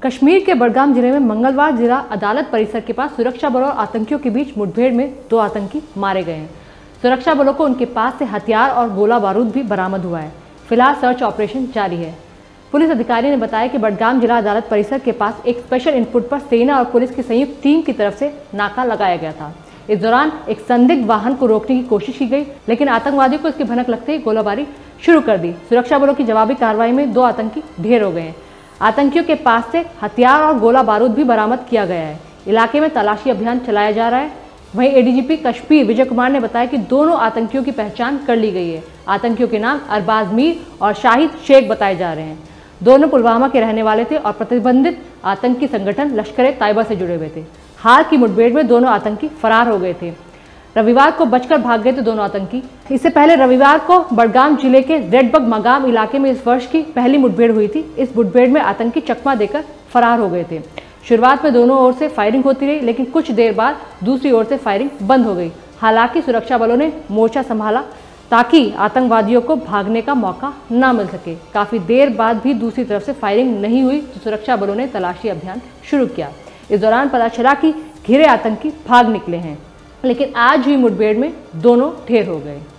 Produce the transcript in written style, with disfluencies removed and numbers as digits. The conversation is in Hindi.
कश्मीर के बडगाम जिले में मंगलवार जिला अदालत परिसर के पास सुरक्षा बलों और आतंकियों के बीच मुठभेड़ में 2 आतंकी मारे गए हैं। सुरक्षा बलों को उनके पास से हथियार और गोला बारूद भी बरामद हुआ है। फिलहाल सर्च ऑपरेशन जारी है। पुलिस अधिकारी ने बताया कि बडगाम जिला अदालत परिसर के पास एक स्पेशल इनपुट पर सेना और पुलिस की संयुक्त टीम की तरफ से नाका लगाया गया था। इस दौरान एक संदिग्ध वाहन को रोकने की कोशिश की गई, लेकिन आतंकवादियों को इसकी भनक लगते ही गोलाबारी शुरू कर दी। सुरक्षा बलों की जवाबी कार्रवाई में 2 आतंकी ढेर हो गए हैं। आतंकियों के पास से हथियार और गोला बारूद भी बरामद किया गया है। इलाके में तलाशी अभियान चलाया जा रहा है। वहीं एडीजीपी कश्मीर विजय कुमार ने बताया कि दोनों आतंकियों की पहचान कर ली गई है। आतंकियों के नाम अरबाज मीर और शाहिद शेख बताए जा रहे हैं। दोनों पुलवामा के रहने वाले थे और प्रतिबंधित आतंकी संगठन लश्कर-ए-तैयबा से जुड़े हुए थे। हाल की मुठभेड़ में दोनों आतंकी फरार हो गए थे। रविवार को बचकर भाग गए थे दोनों आतंकी। इससे पहले रविवार को बडगाम जिले के रेडबग मगाम इलाके में इस वर्ष की पहली मुठभेड़ हुई थी। इस मुठभेड़ में आतंकी चकमा देकर फरार हो गए थे। शुरुआत में दोनों ओर से फायरिंग होती रही, लेकिन कुछ देर बाद दूसरी ओर से फायरिंग बंद हो गई। हालांकि सुरक्षा बलों ने मोर्चा संभाला ताकि आतंकवादियों को भागने का मौका न मिल सके। काफी देर बाद भी दूसरी तरफ से फायरिंग नहीं हुई तो सुरक्षा बलों ने तलाशी अभियान शुरू किया। इस दौरान पता चला कि घिरे आतंकी भाग निकले हैं, लेकिन आज हुई मुठभेड़ में दोनों ढेर हो गए।